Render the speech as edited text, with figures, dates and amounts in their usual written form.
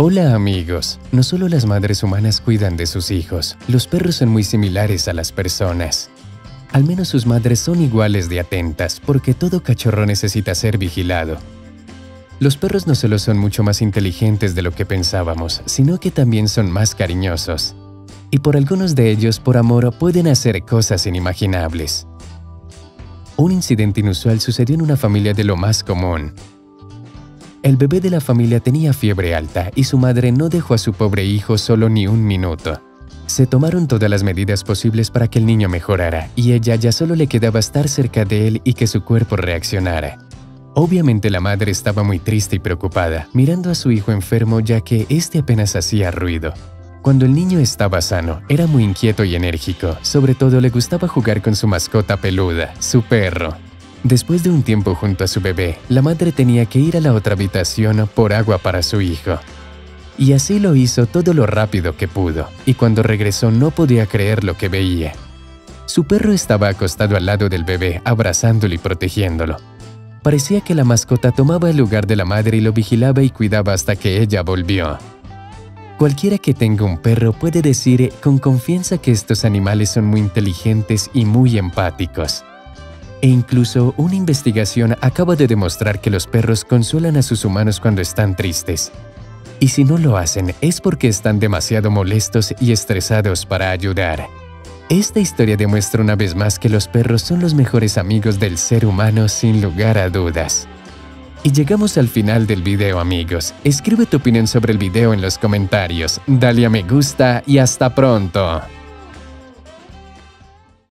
Hola amigos, no solo las madres humanas cuidan de sus hijos, los perros son muy similares a las personas. Al menos sus madres son iguales de atentas, porque todo cachorro necesita ser vigilado. Los perros no solo son mucho más inteligentes de lo que pensábamos, sino que también son más cariñosos. Y por algunos de ellos, por amor, pueden hacer cosas inimaginables. Un incidente inusual sucedió en una familia de lo más común. El bebé de la familia tenía fiebre alta y su madre no dejó a su pobre hijo solo ni un minuto. Se tomaron todas las medidas posibles para que el niño mejorara y ella ya solo le quedaba estar cerca de él y que su cuerpo reaccionara. Obviamente la madre estaba muy triste y preocupada, mirando a su hijo enfermo ya que este apenas hacía ruido. Cuando el niño estaba sano, era muy inquieto y enérgico, sobre todo le gustaba jugar con su mascota peluda, su perro. Después de un tiempo junto a su bebé, la madre tenía que ir a la otra habitación por agua para su hijo. Y así lo hizo todo lo rápido que pudo, y cuando regresó no podía creer lo que veía. Su perro estaba acostado al lado del bebé, abrazándolo y protegiéndolo. Parecía que la mascota tomaba el lugar de la madre y lo vigilaba y cuidaba hasta que ella volvió. Cualquiera que tenga un perro puede decir con confianza que estos animales son muy inteligentes y muy empáticos. E incluso una investigación acaba de demostrar que los perros consuelan a sus humanos cuando están tristes. Y si no lo hacen es porque están demasiado molestos y estresados para ayudar. Esta historia demuestra una vez más que los perros son los mejores amigos del ser humano sin lugar a dudas. Y llegamos al final del video, amigos. Escribe tu opinión sobre el video en los comentarios, dale a me gusta y hasta pronto.